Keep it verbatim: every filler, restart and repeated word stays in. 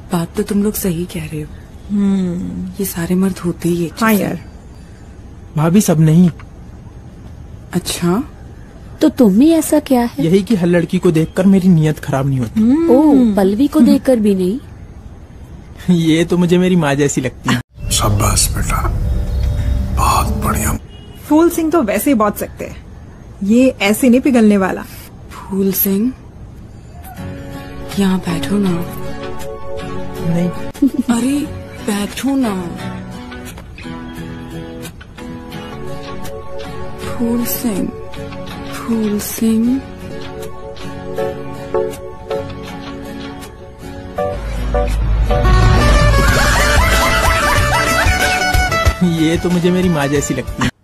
बात तो तुम लोग सही कह रहे हो। हम्म ये सारे मर्द होते ही एक हाँ जैसे। यार। भाभी सब नहीं। अच्छा तो तुम में ऐसा क्या है? यही कि हर लड़की को देखकर मेरी नीयत खराब नहीं होती। ओह, पल्लवी को देखकर भी नहीं? ये तो मुझे मेरी माँ जैसी लगती है। शाबाश बेटा, बहुत बढ़िया। फूल सिंह तो वैसे ही बहुत सकते हैं, ये ऐसे नहीं पिघलने वाला। फूल सिंह यहाँ बैठो ना। नहीं। अरे बैठो ना। फूल सिंह, फूल सिंह। ये तो मुझे मेरी माँ जैसी लगती है।